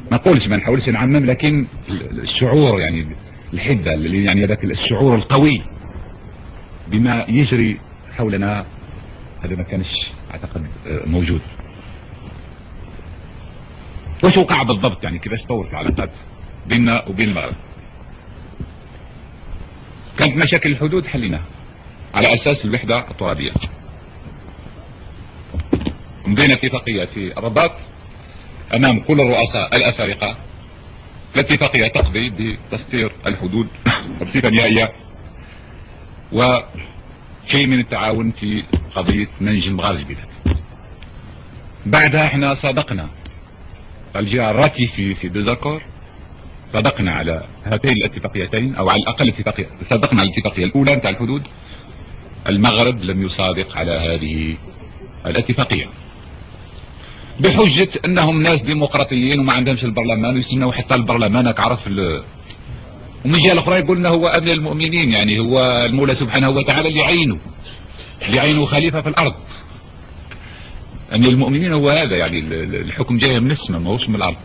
ما نقولش ما نحاولش نعمم، لكن الشعور يعني الحدة، يعني هذاك الشعور القوي بما يجري حولنا هذا ما كانش اعتقد موجود. واش وقع بالضبط؟ يعني كيفاش تطورت العلاقات بيننا وبين المغرب؟ كانت مشاكل الحدود حليناها على اساس الوحدة الترابية. مضينا اتفاقية في الرباط امام كل الرؤساء الافارقة، الاتفاقية تقضي بتسطير الحدود بصفة نهائية وشيء من التعاون في قضية منج المغاربة البلاد. بعدها احنا صادقنا الجهة راتيفي في ديزاكور، صادقنا على هاتين الاتفاقيتين، او على الاقل اتفاقية صادقنا على الاتفاقية الاولى نتاع الحدود. المغرب لم يصادق على هذه الاتفاقية بحجة انهم ناس ديمقراطيين وما عندهمش البرلمان ويستناو حتى البرلمان عرف ومن جهة الاخرى يقول لنا هو امير المؤمنين، يعني هو المولى سبحانه وتعالى اللي يعينه خليفة في الارض. امير المؤمنين هو هذا، يعني الحكم جاي من السماء ما هوش من الارض.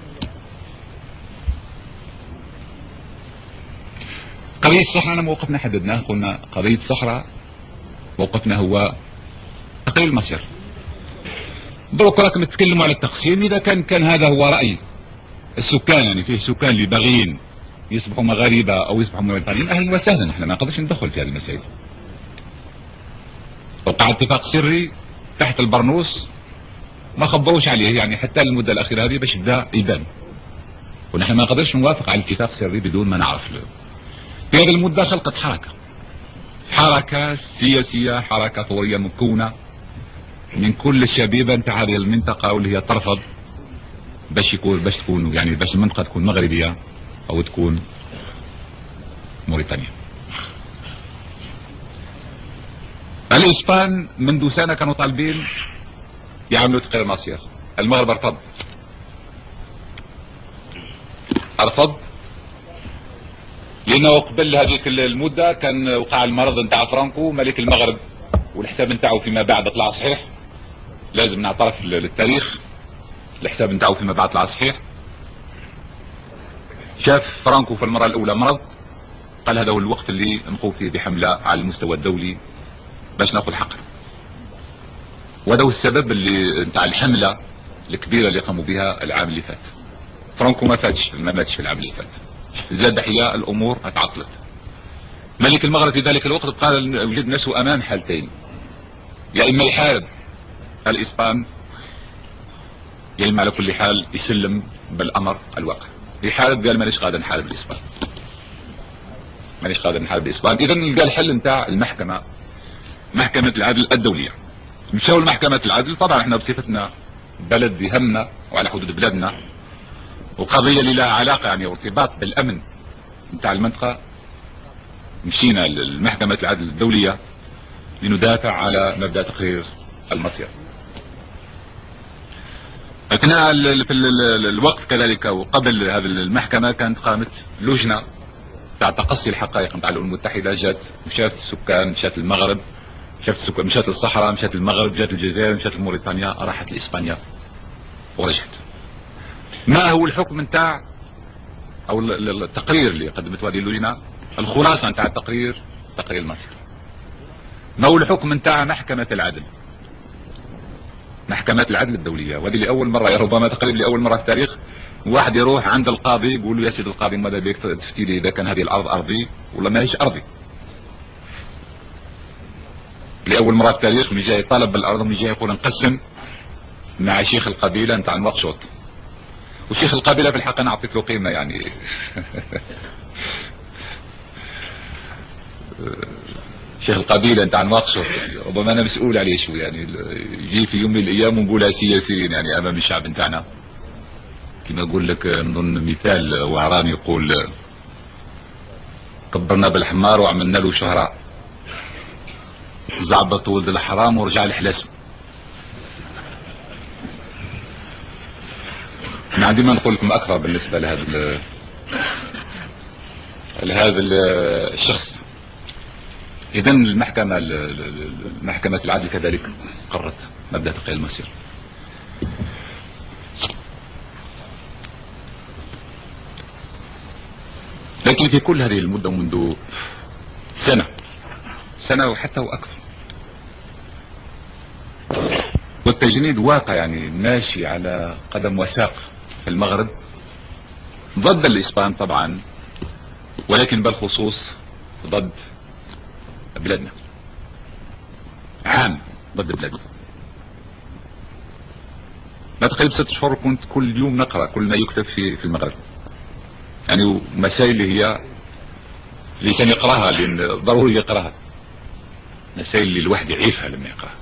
قضية الصحراء أنا موقفنا حددناه، قلنا قضية الصحراء موقفنا هو تقليل المصير. دروك راكم تتكلموا على التقسيم، إذا كان هذا هو رأي السكان، يعني فيه سكان اللي باغيين يصبحوا مغاربة أو يصبحوا موريتانيين، أهلا وسهلا، احنا ما نقدرش ندخل في هذه المسائل. وقع اتفاق سري تحت البرنوس ما خبروش عليه، يعني حتى المدة الأخيرة هذه باش يبدا يبان، ونحن ما نقدرش نوافق على اتفاق سري بدون ما نعرف في هذه المدة خلقت حركة سياسية، حركة ثورية مكونة من كل الشبيبة نتاع هذه المنطقة، واللي هي ترفض باش تكون يعني باش المنطقة تكون مغربية أو تكون موريتانيا. الإسبان منذ سنة كانوا طالبين يعملوا تقرير مصير، المغرب ارفض لانه قبل هذيك المده كان وقع المرض نتاع فرانكو ملك المغرب، والحساب نتاعو فيما بعد طلع صحيح، لازم نعترف للتاريخ، الحساب نتاعو فيما بعد طلع صحيح. شاف فرانكو في المره الاولى مرض، قال هذا هو الوقت اللي نقوم فيه بحمله على المستوى الدولي باش ناخذ حقنا، وهذا هو السبب اللي نتاع الحمله الكبيره اللي قاموا بها العام اللي فات. فرانكو ما ماتش في العام اللي فات، زاد هي الامور اتعطلت. ملك المغرب في ذلك الوقت قال وجد نفسه امام حالتين، يا اما يحارب الاسبان يا اما على كل حال يسلم بالامر الواقع. يحارب، قال مانيش قادر نحارب الاسبان، اذا لقى الحل نتاع المحكمه، محكمه العدل الدوليه. مشاو لمحكمه العدل، طبعا احنا بصفتنا بلد يهمنا وعلى حدود بلادنا وقضيه اللي لها علاقه يعني ارتباط بالامن نتاع المنطقه، مشينا لمحكمه العدل الدوليه لندافع على مبدا تقرير المصير. اثناء في الوقت كذلك وقبل هذه المحكمه كانت قامت لجنه تاع تقصي الحقائق نتاع الامم المتحده، جات مشات السكان، مشات المغرب، مشات الصحراء، مشات المغرب، جات الجزائر، مشات موريتانيا، راحت لاسبانيا ورجعت. ما هو الحكم نتاع او التقرير اللي قدمته هذه اللجنه؟ الخلاصه نتاع التقرير تقرير المصير. ما هو الحكم نتاع محكمه العدل؟ محكمة العدل الدولية، وهذه لأول مرة، ربما تقريبا لأول مرة في التاريخ واحد يروح عند القاضي يقول له يا سيدي القاضي ماذا بك تفتي لي إذا كان هذه الأرض أرضي ولا ماهيش أرضي. لأول مرة في التاريخ من جاي طالب بالأرض ومن جاي يقول نقسم مع شيخ القبيلة نتاع نواكشوط، وشيخ القبيلة في الحق أنا أعطيت له قيمة يعني شيخ القبيله نتاع نواكشوط، يعني ربما انا مسؤول عليه شوي، يعني يجي في يوم من الايام ونقولها سياسيين يعني امام الشعب نتاعنا. كما اقول لك نظن مثال وعراني يقول كبرنا بالحمار وعملنا له شهراء، زعبط ولد الحرام ورجع الحلاسم. انا ديما نقول لكم اكثر بالنسبه لهذا الشخص. إذا محكمة العدل كذلك قررت مبدأ تقرير المصير. لكن في كل هذه المدة منذ سنة وحتى وأكثر، والتجنيد واقع يعني ماشي على قدم وساق في المغرب ضد الإسبان طبعا، ولكن بالخصوص ضد بلادنا، عام ضد بلادنا. ما تقريبا 6 أشهر كنت كل يوم نقرأ كل ما يكتب في المغرب، يعني مسائل اللي هي الإنسان يقراها لأن ضروري يقراها، مسائل اللي الواحد يعيفها لما يقراها.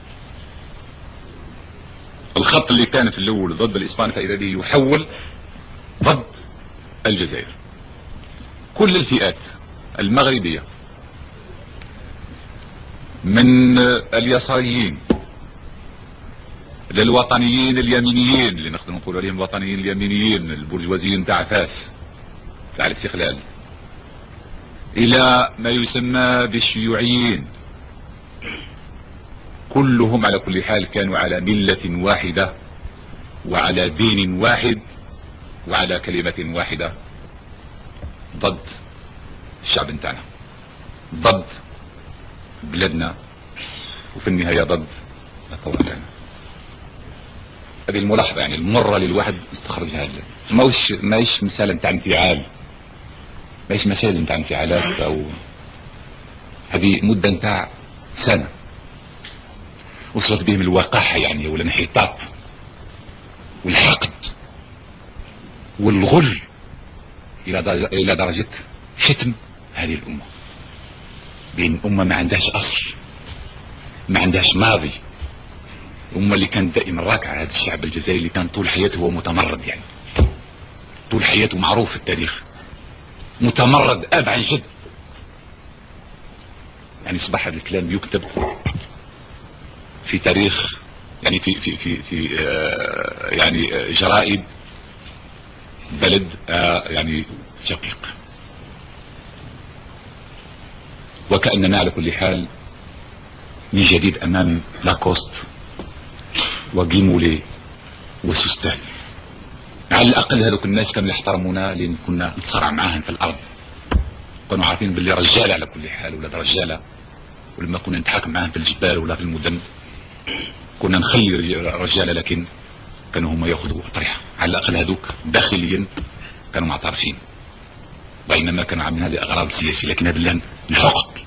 الخط اللي كان في الأول ضد الإسبان فإذا به يحول ضد الجزائر. كل الفئات المغربية من اليساريين للوطنيين اليمينيين اللي نقدر نقول عليهم الوطنيين اليمينيين البرجوازيين تاع فاس تاع الاستقلال، الى ما يسمى بالشيوعيين، كلهم على كل حال كانوا على ملة واحدة وعلى دين واحد وعلى كلمة واحدة ضد الشعب نتاعنا، ضد بلادنا، وفي النهاية ضد الثورة تاعنا. هذه الملاحظة يعني المرة للواحد يستخرجها، ماهيش مسألة نتاع انفعال، ماهيش مسائل نتاع انفعالات، او هذه مدة نتاع سنة وصلت بهم الوقاحة يعني والانحطاط والحقد والغل الى درجة شتم هذه الأمة، بين أمة ما عندهاش أصل، ما عندهاش ماضي، أمة اللي كانت دائما راكعة. هذا الشعب الجزائري اللي كان طول حياته هو متمرد، يعني طول حياته معروف في التاريخ متمرد اب عن جد، يعني اصبح هذا الكلام يكتب في تاريخ، يعني في يعني جرائد بلد يعني شقيق. وكأننا على كل حال من جديد امام لاكوست وجيمولي وسوستان. على الاقل هذوك الناس كانوا يحترمونا لان كنا نتصارع معاهم في الارض، كانوا عارفين باللي رجاله على كل حال ولاد رجاله، ولما كنا نتحاكم معاهم في الجبال ولا في المدن كنا نخلي رجاله، لكن كانوا هم ياخذوا اطرحه. على الاقل هذوك داخليا كانوا معترفين، بينما كانوا عاملين هذه اغراض سياسيه. لكن هذا الان الحقد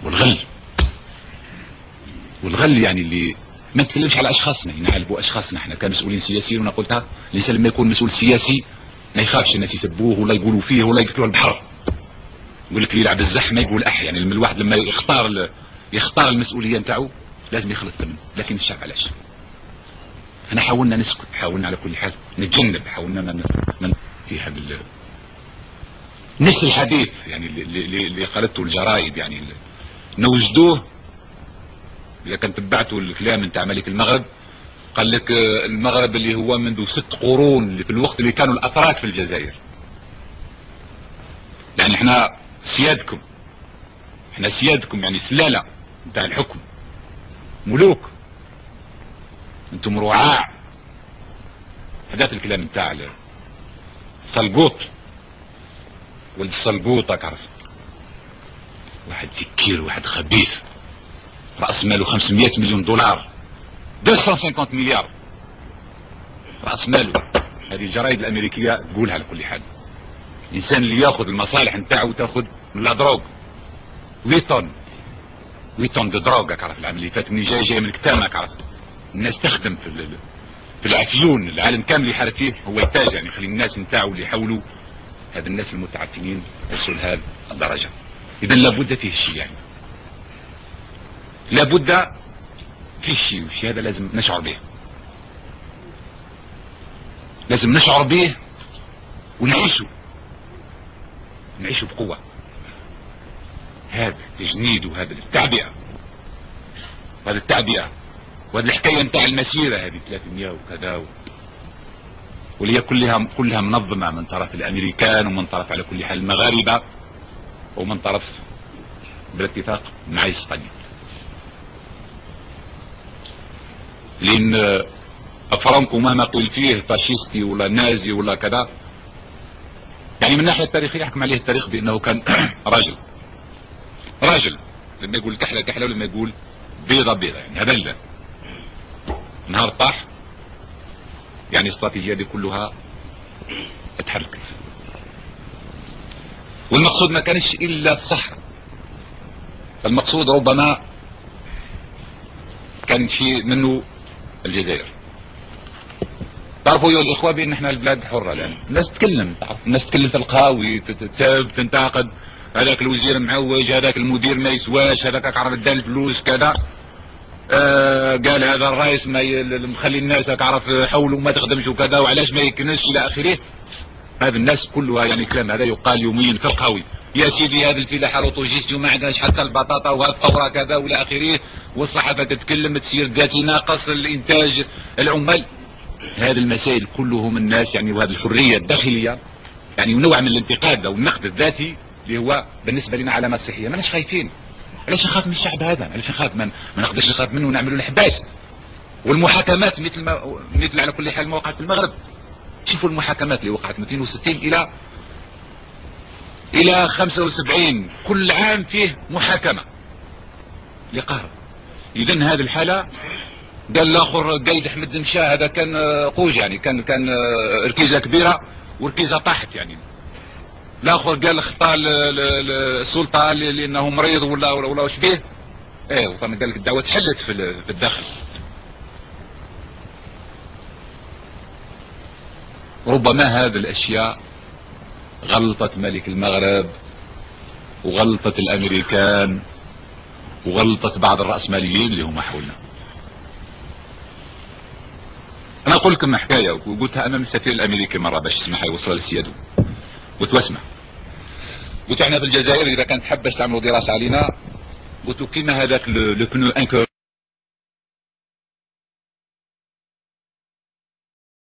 والغل يعني اللي ما نتكلمش على اشخاصنا، نعالبوا اشخاصنا احنا كمسؤولين سياسيين. وانا قلتها الانسان لما يكون مسؤول سياسي ما يخافش الناس يسبوه ولا يقولوا فيه ولا يقتلوه البحر، يقول لك يلعب الزح ما يقول اح. يعني الواحد لما يختار المسؤوليه نتاعو لازم يخلص ثمن. لكن الشعب علاش؟ احنا حاولنا نسكت، حاولنا على كل حال نتجنب، حاولنا من في هذا نفس الحديث يعني اللي قالته الجرائد، يعني نوجدوه. اذا كنت تبعتوا الكلام نتاع ملك المغرب قال لك المغرب اللي هو منذ 6 قرون، اللي في الوقت اللي كانوا الاتراك في الجزائر، يعني احنا سيادكم يعني سلالة نتاع الحكم، ملوك، انتم رعاع. هذا الكلام نتاع السلقوط، ولد السلقوط تعرف، واحد سكير، واحد خبيث، رأس ماله 500 مليون دولار، 250 مليار رأس ماله. هذه الجرائد الأمريكية تقولها على كل حال. الإنسان اللي ياخذ المصالح نتاعو تاخذ من لا دروغ 8 طن دو دروغ. تعرف العام اللي فات مني جاي من كتامة، تعرف الناس تخدم في العفيون، العالم كامل يحارب فيه، هو يتاج يعني يخلي الناس نتاعو اللي يحاولوا هذا الناس المتعفنين يوصلوا لهذه الدرجة. إذا لابد فيه شيء، يعني لابد فيه شيء، والشيء هذا لازم نشعر به، لازم نشعر به ونعيشه بقوة. هذا تجنيد وهذا التعبئة، وهذا التعبئة وهذه الحكاية نتاع المسيرة هذه 300 وكذا، واللي هي كلها منظمة من طرف الأمريكان ومن طرف على كل حال المغاربة ومن طرف بالاتفاق مع إسبانيا. لأن فرانكو مهما قلت فيه فاشيستي ولا نازي ولا كذا، يعني من الناحيه التاريخيه يحكم عليه التاريخ بانه كان راجل لما يقول كحله كحله ولما يقول بيضه بيضه، يعني هذا نهار طاح يعني الاستراتيجيه دي كلها اتحركت. والمقصود ما كانش الا الصحراء، المقصود ربما كان في منه الجزائر. تعرفوا ايها الاخوه بان احنا البلاد حره الان، الناس تتكلم، تعرف الناس تتكلم تلقاوي تتساب تنتقد، هذاك الوزير معوج، هذاك المدير ما يسواش، هذاك عرف ادى الفلوس كذا، قال هذا الرئيس ما مخلي الناس عرف حوله ما تخدمش وكذا، وعلاش ما يكنسش الى اخره. هذا الناس كلها يعني كلام هذا يقال يوميا كالقهوي، يا سيدي هذه الفلاحه روتوجيستي وما عندناش حتى البطاطا وهذه الثوره كذا والى اخره، والصحافه تتكلم تسير ذاتي ناقص الانتاج العمال. هذه المسائل كلهم الناس يعني، وهذه الحريه الداخليه يعني نوع من الانتقاد او النقد الذاتي اللي هو بالنسبه لنا علامه صحيه. ماناش خايفين، علاش نخاف من الشعب هذا؟ علاش نخاف؟ ما نقدرش نخاف منه ونعملوا الحباس والمحاكمات مثل على كل حال ما وقعت في المغرب. شوفوا المحاكمات اللي وقعت من 62 الى 75 كل عام فيه محاكمه لقهر. اذا هذه الحاله قال الاخر قايد احمد مشى هذا كان قوج يعني كان ركيزه كبيره وركيزه طاحت يعني. الاخر قال خطا السلطه لانه مريض ولا وش بيه. وطبعا قال لك الدعوه تحلت في الداخل. ربما هذه الاشياء غلطت ملك المغرب وغلطت الامريكان وغلطت بعض الرأسماليين اللي هم حولنا. انا اقول لكم حكايه وقلتها امام السفير الامريكي مره باش يسمعها يوصلها لسياده. قلت واسمع، قلت احنا في الجزائر اذا كانت حبش تعملوا دراسه علينا، قلت كيما هذاك لو بنو